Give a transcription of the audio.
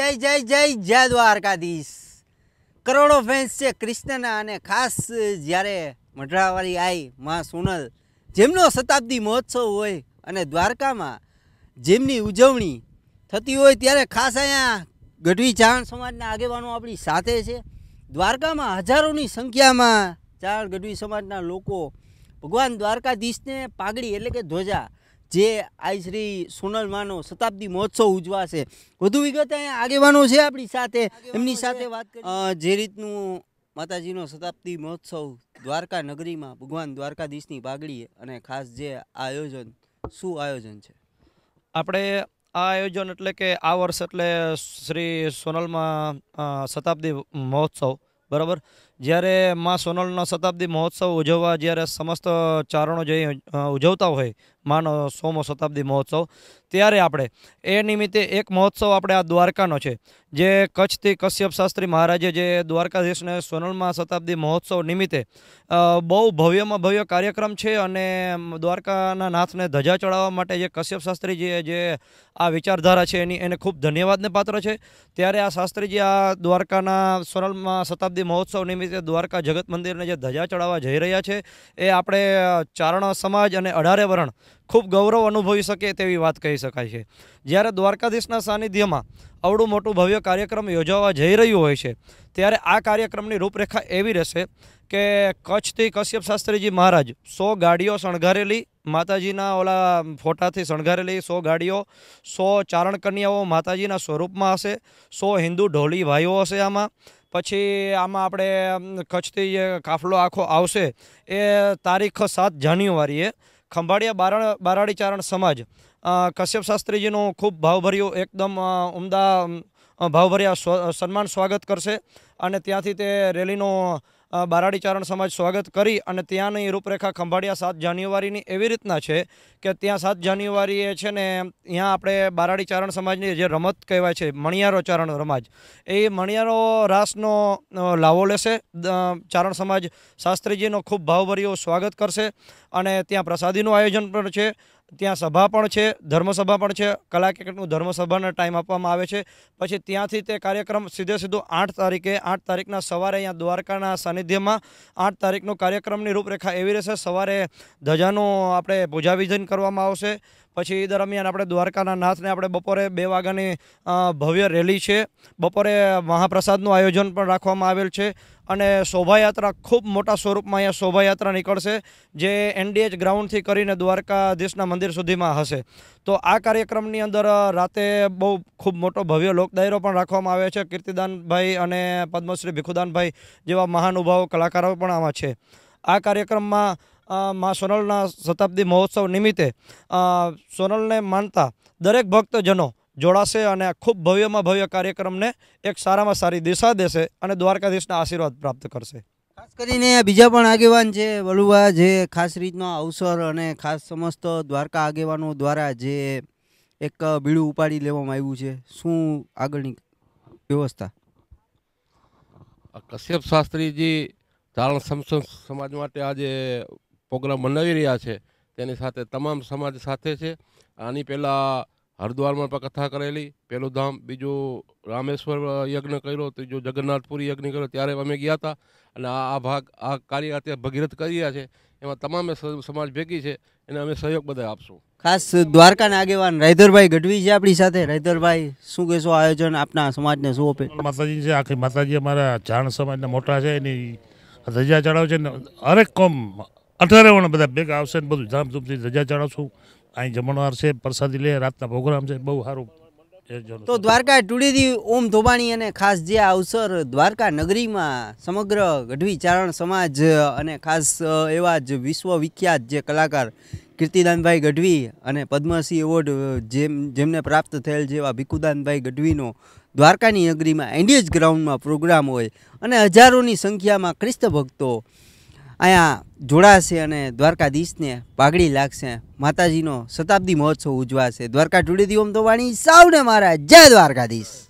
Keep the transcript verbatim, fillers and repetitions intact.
જય જય જય જય દ્વારકાધીશ। કરોડો ફેન્સ છે કૃષ્ણના અને ખાસ જ્યારે મઢરાવાળી આવી માં સોનલ જેમનો શતાબ્દી મહોત્સવ હોય અને દ્વારકામાં જેમની ઉજવણી થતી હોય ત્યારે ખાસ અહીંયા ગઢવી ચારણ સમાજના આગેવાનો આપણી સાથે છે। દ્વારકામાં હજારોની સંખ્યામાં ચારણ ગઢવી સમાજના લોકો ભગવાન દ્વારકાધીશને પાઘડી એટલે કે ધ્વજા જે આજ શ્રી સોનલ માનો શતાબ્દી મહોત્સવ ઉજવાશે। વધુ વિગત અહીંયા આગેવાનો છે આપણી સાથે, એમની સાથે વાત કરીએ। જે રીતનું માતાજીનો શતાબ્દી મહોત્સવ દ્વારકા નગરીમાં ભગવાન દ્વારકાધીશની પાઘડી અને ખાસ જે આયોજન, શું આયોજન છે આપણે? આ આયોજન એટલે કે આ વર્ષ એટલે શ્રી સોનલમાં શતાબ્દી મહોત્સવ, બરાબર। જ્યારે માં સોનલનો શતાબ્દી મહોત્સવ ઉજવવા જ્યારે સમસ્ત ચારણો જઈ ઉજવતા હોય માનો સોમો શતાબ્દી મહોત્સવ, ત્યારે આપણે એ નિમિત્તે એક મહોત્સવ આપણે આ દ્વારકાનો છે, જે કચ્છથી કશ્યપ શાસ્ત્રી મહારાજે જે દ્વારકાધીશને સોનલમાં શતાબ્દી મહોત્સવ નિમિત્તે બહુ ભવ્યમાં ભવ્ય કાર્યક્રમ છે અને દ્વારકાના નાથને ધજા ચડાવવા માટે જે કશ્યપ શાસ્ત્રીજીએ જે આ વિચારધારા છે એની એને ખૂબ ધન્યવાદને પાત્ર છે। ત્યારે આ શાસ્ત્રીજી આ દ્વારકાના સોનલમાં શતાબ્દી મહોત્સવ નિમિત્તે દ્વારકા જગત મંદિરને જે ધજા ચડાવવા જઈ રહ્યા છે એ આપણે ચારણ સમાજ અને અઢારે વરણ ખૂબ ગૌરવ અનુભવી શકે તેવી વાત કહી શકાય છે। જ્યારે દ્વારકાધીશના સાનિધ્યમાં અવડું મોટું ભવ્ય કાર્યક્રમ યોજવા જઈ રહ્યું હોય છે ત્યારે આ કાર્યક્રમની રૂપરેખા એવી રહેશે કે કચ્છથી કશ્યપ શાસ્ત્રીજી મહારાજ સો ગાડીઓ શણગારેલી, માતાજીના ઓલા ફોટાથી શણગારેલી સો ગાડીઓ, સો ચારણ કન્યાઓ માતાજીના સ્વરૂપમાં હશે, સો હિન્દુ ઢોલી ભાઈઓ હશે આમાં। પછી આમાં આપણે કચ્છથી જે કાફલો આખો આવશે એ તારીખ સાત જાન્યુઆરીએ ખંભાળિયા બારા બારાડી ચારણ સમાજ કશ્યપ શાસ્ત્રીજીનું ખૂબ ભાવભર્યું એકદમ ઉમદા ભાવભર્યા સન્માન સ્વાગત કરશે અને ત્યાંથી તે રેલીનું બારાડી ચારણ સમાજ સ્વાગત કરી અને ત્યાંની રૂપરેખા ખંભાળિયા સાત જાન્યુઆરીની એવી રીતના છે કે ત્યાં સાત જાન્યુઆરીએ છે ને ત્યાં આપણે બારાડી ચારણ સમાજની જે રમત કહેવાય છે મણિયારો ચારણ રમાજ, એ મણિયારો રાસનો લાવો લેશે। ચારણ સમાજ શાસ્ત્રીજીનો ખૂબ ભાવભર્યું સ્વાગત કરશે અને ત્યાં પ્રસાદીનું આયોજન પણ છે, ત્યાં સભા પણ છે, ધર્મસભા પણ છે, કલા ક્રિકેટનું ધર્મસભાનો ટાઈમ આપવામાં આવે છે। પછી ત્યાંથી તે કાર્યક્રમ સીધે સીધું આઠ તારીખે આઠ તારીખના સવારે અહીંયા દ્વારકાના સાનિધ્યમાં આઠ તારીખનું કાર્યક્રમની રૂપરેખા એવી રહેશે। સવારે ધજાનું આપણે પૂજા વિધિ કરવામાં આવશે, પછી એ દરમિયાન આપણે દ્વારકાના નાથને આપણે બપોરે બે વાગ્યાની ભવ્ય રેલી છે, બપોરે મહાપ્રસાદનું આયોજન પણ રાખવામાં આવેલ છે અને શોભાયાત્રા ખૂબ મોટા સ્વરૂપમાં અહીંયા શોભાયાત્રા નીકળશે જે એનડીએચ ગ્રાઉન્ડથી કરીને દ્વારકાધીશના મંદિર સુધીમાં હશે। તો આ કાર્યક્રમની અંદર રાતે બહુ ખૂબ મોટો ભવ્ય લોકડાયરો પણ રાખવામાં આવે છે। કીર્તિદાનભાઈ અને પદ્મશ્રી ભીખુદાનભાઈ જેવા મહાનુભાવો કલાકારો પણ આમાં છે। આ કાર્યક્રમમાં માં સોનલના શતાબ્દી મહોત્સવ નિમિત્તે સોનલને માનતા દરેક ભક્તજનો જોડાશે અને ખૂબ ભવ્યમાં ભવ્ય કાર્યક્રમને એક સારામાં સારી દિશા દેશે અને દ્વારકાધીશના આશીર્વાદ પ્રાપ્ત કરશે। ખાસ કરીને બીજા પણ આગેવાન છે વલુવા, જે ખાસ રીતનો અવસર અને ખાસ સમસ્ત દ્વારકા આગેવાનો દ્વારા જે એક બીડું ઉપાડી લેવામાં આવ્યું છે, શું આગળની વ્યવસ્થા? કશ્યપ શાસ્ત્રીજી ચારણ સમાજ માટે આજે પ્રોગ્રામ બનાવી રહ્યા છે, તેની સાથે તમામ સમાજ સાથે છે। આની પહેલાં હરિદ્વારમાં પણ કથા કરેલી, પહેલું ધામ, બીજું રામેશ્વર યજ્ઞ કર્યો, ત્રીજું જગન્નાથપુરી યજ્ઞ કર્યો, ત્યારે અમે ગયા હતા અને આ ભાગ આ કાર્ય અત્યારે ભગીરથ કરી રહ્યા છે, એમાં તમામે સમાજ ભેગી છે એને અમે સહયોગ બધા આપશું। ખાસ દ્વારકાના આગેવાન રાયધરભાઈ ગઢવી છે આપણી સાથે। રાયધરભાઈ, શું કહેશો આયોજન આપના સમાજને શું આપે? માતાજી છે, આખી માતાજી અમારા ચારણ સમાજના મોટા છે, એની ધજા ચડાવ છે ને હરેક કોમ અઠારે વણ બધા ભેગા આવશે ને બધું ધામધૂમથી ધજા ચડાવશું। અહીં જમણવાર છે, પ્રસાદી લે, રાતના પ્રોગ્રામ છે, બહુ સારું। તો દ્વારકા ટુડેથી ઓમ ધોબાણી અને ખાસ જે અવસર દ્વારકા નગરીમાં સમગ્ર ગઢવી ચારણ સમાજ અને ખાસ એવા જ વિશ્વ વિખ્યાત જે કલાકાર કીર્તિદાનભાઈ ગઢવી અને પદ્મશ્રી એવોર્ડ જેમ જેમને પ્રાપ્ત થયેલ જેવા ભીખુદાનભાઈ ગઢવીનો દ્વારકાની નગરીમાં એનડીએચ ગ્રાઉન્ડમાં પ્રોગ્રામ હોય અને હજારોની સંખ્યામાં ક્રિસ્ત ભક્તો અહીંયા જોડાશે અને દ્વારકાધીશને પાઘડી લાગશે, માતાજીનો શતાબ્દી મહોત્સવ ઉજવાશે। દ્વારકા ટુડેથી ઓમ ધોબાણી, સૌને મારા જય દ્વારકાધીશ।